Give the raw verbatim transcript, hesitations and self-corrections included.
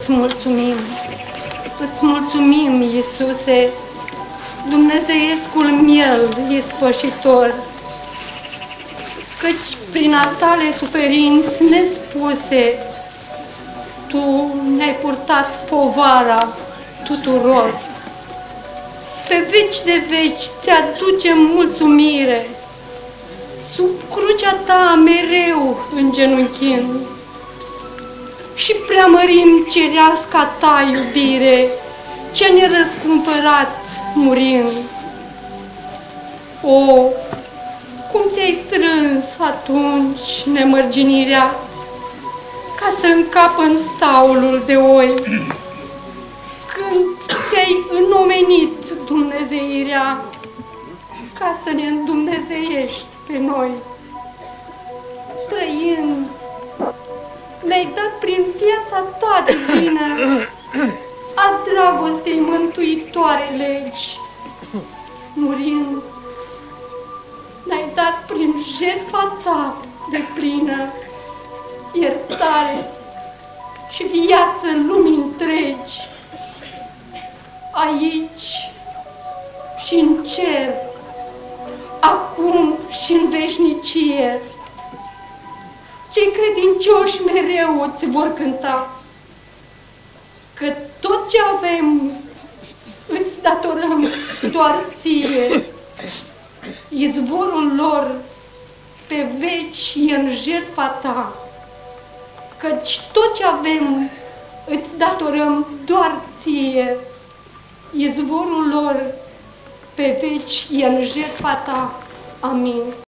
Îți mulțumim, îți mulțumim, Iisuse, Dumnezeiescul miel ispășitor, căci prin a tale suferinți nespuse, tu ne-ai purtat povara tuturor. Pe veci de veci ți-aducem mulțumire, sub crucea ta mereu îngenunchind, și preamărim cereasca ta iubire, ce ne-a răscumpărat murind. O, cum ți-ai strâns atunci nemărginirea, ca să încapă în staulul de oi, când ți-ai înomenit dumnezeirea, ca să ne îndumnezeiești pe noi. Trăind, ne-ai dat prin viața ta divină a dragostei mântuitoare legi. Murind, ne-ai dat prin jertfa ta deplină iertare și viață lumii întregi. Aici și în cer, acum și în veșnicie, cei credincioși mereu îți vor cânta, că tot ce avem îți datorăm doar ție. Izvorul lor pe veci e în jertfa ta, căci tot ce avem îți datorăm doar ție. Izvorul lor pe veci e în jertfa ta. Amin.